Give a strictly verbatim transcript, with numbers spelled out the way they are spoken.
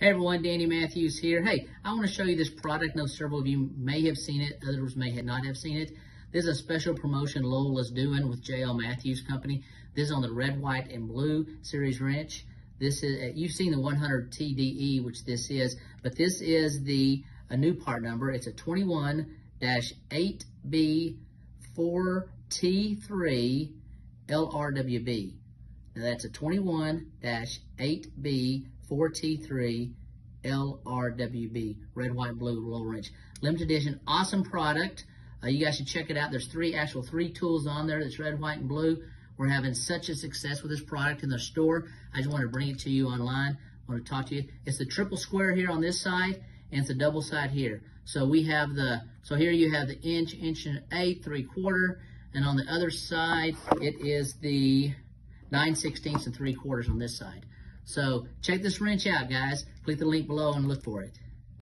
Hey everyone, Danny Matthews here. Hey, I want to show you this product. I know several of you may have seen it, others may not have seen it. This is a special promotion Lowell is doing with J L Matthews Company. This is on the red, white, and blue series wrench. This is, uh, you've seen the one hundred T D E, which this is, but this is the a new part number. It's a twenty-one dash eight B four T three L R W B. Now that's a twenty-one dash eight B four T three L R W B, red, white, blue roll wrench. Limited edition, awesome product. Uh, you guys should check it out. There's three actual three tools on there. That's red, white, and blue. We're having such a success with this product in the store. I just want to bring it to you online. I want to talk to you. It's the triple square here on this side, and it's a double side here. So we have the, so here you have the inch, inch and eighth, three quarter, and on the other side, it is the nine sixteenths and three quarters on this side. So check this wrench out, guys. Click the link below and look for it.